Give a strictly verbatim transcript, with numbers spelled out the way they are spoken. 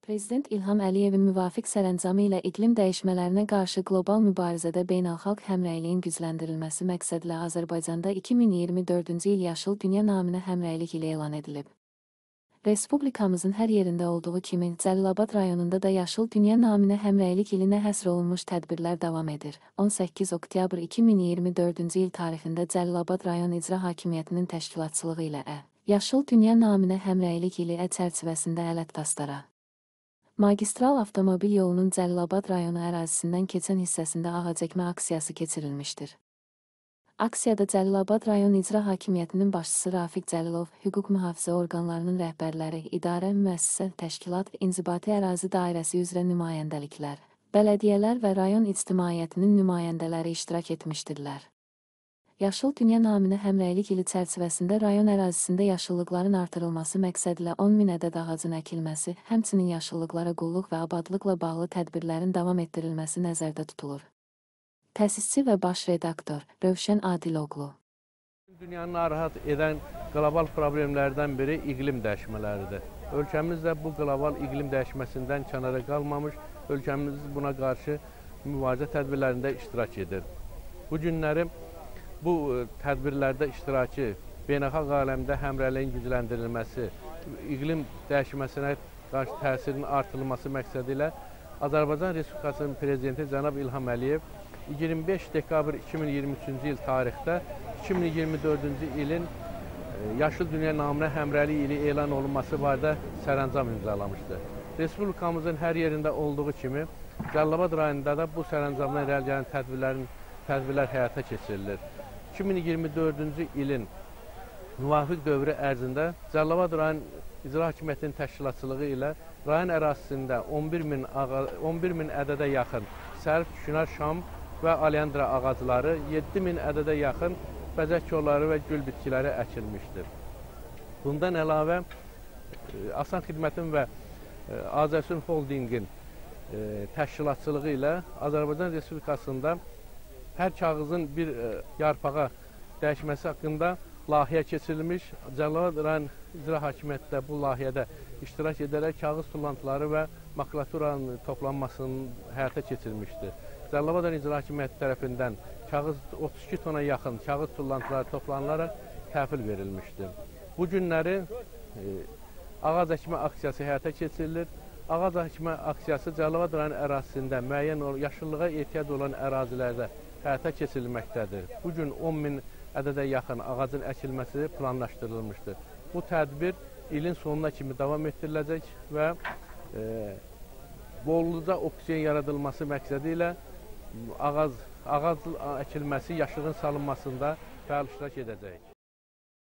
Prezident İlham Əliyevin müvafiq sərəncamı ilə iqlim dəyişmələrinə qarşı qlobal mübarizədə beynəlxalq həmrəyliyin gücləndirilməsi məqsədilə Azərbaycanda iki min iyirmi dördüncü il Yaşıl Dünya naminə həmrəylik ili elan edilib. Respublikamızın hər yerində olduğu kimi, Cəlilabad rayonunda da Yaşıl Dünya naminə həmrəylik ilinə həsr olunmuş tədbirlər davam edir. on səkkiz oktyabr iki min iyirmi dördüncü il tarixində Cəlilabad rayon İcra Hakimiyyətinin təşkilatçılığı ilə Ə. Yaşıl Dünya naminə həmrəylik ili Ə çərçivəsində Ələt-Dastara magistral avtomobil yolunun Cəlilabad rayonu ərazisindən keçən hissəsində ağacəkmə aksiyası keçirilmişdir. Aksiyada Cəlilabad rayon İcra Hakimiyyətinin başçısı Rafiq Cəlilov, hüquq mühafizə orqanlarının rəhbərləri, idarə, müəssisə, təşkilat, inzibati ərazi dairəsi üzrə nümayəndəliklər, bələdiyyələr və rayon ictimaiyyətinin nümayəndələri iştirak etmişdirlər. Yaşıl Dünya naminə həmrəylik ili çərçivəsində rayon ərazisində yaşıllıqların artırılması məqsədilə on min ədəd ağacın əkilməsi, həmçinin yaşıllıqlara qulluq və abadlıqla bağlı tədbirlərin davam etdirilməsi nəzərdə tutulur. Təsisçi və baş redaktor Rövşən Adiloğlu. Dünyanı narahat edən qlobal problemlərdən biri iqlim dəyişmələridir. Ölkəmiz də bu qlobal iqlim dəyişməsindən kənara qalmamış, ölkəmiz buna qarşı mübarizə tədbirlərində iştirak edir. Bu günləri bu tədbirlərdə iştirakı, beynəlxalq aləmdə həmrəyliyin gücləndirilməsi, iqlim dəyişməsinə qarşı təsirin artırılması məqsədi ilə Azərbaycan Respublikasının Prezidenti cənab İlham Əliyev iyirmi beş dekabr iki min iyirmi üçüncü il tarixdə iki min iyirmi dördüncü ilin Yaşıl Dünya naminə həmrəylik ili elan olunması barədə sərəncam imzalamışdır. Respublikamızın hər yerində olduğu kimi, Cəlilabad rayonunda da bu sərəncamdan irəli gələn tədbirlərin tədbirlər həyata keçirilir. iki min iyirmi dördüncü ilin müvafiq dövrü ərzində Cəlilabad rayon İcra Hakimiyyətinin təşkilatçılığı ilə rayon ərazisində on bir min ədədə yaxın sərf, küşünar, şam və alyandra ağacları, yeddi min ədədə yaxın bəzək kolları və gül bitkiləri əkilmişdir. Bundan əlavə, Asan Xidmətin və Azərsun Holdingin təşkilatçılığı ilə Azərbaycan Respublikasında hər kağızın bir yarpağa dəyişməsi haqqında layihə keçirilmiş. Cəlilabad rayon İcra Hakimiyyəti də bu layihədə iştirak edərək kağız tullantıları və makulaturanın toplanmasının həyata keçirilmişdir. Cəlilabad rayon İcra Hakimiyyəti tərəfindən kağız otuz iki tona yaxın kağız tullantıları toplanılaraq təhvil verilmişdir. Bu günləri ağac əkmə aksiyası həyata keçirilir. Ağac əkmə aksiyası Cəlilabad rayon ərazisində müəyyən yaşıllığa ehtiyac olan ərazilərdə həyata keçirilməkdədir. Bugün on min ədədə yaxın ağacın əkilməsi planlaşdırılmışdır. Bu tədbir ilin sonuna kimi davam etdiriləcək və e, bolluca oksigen yaradılması məqsədi ilə ağac, ağac əkilməsi, yaşığın salınmasında fəal iştirak edəcək.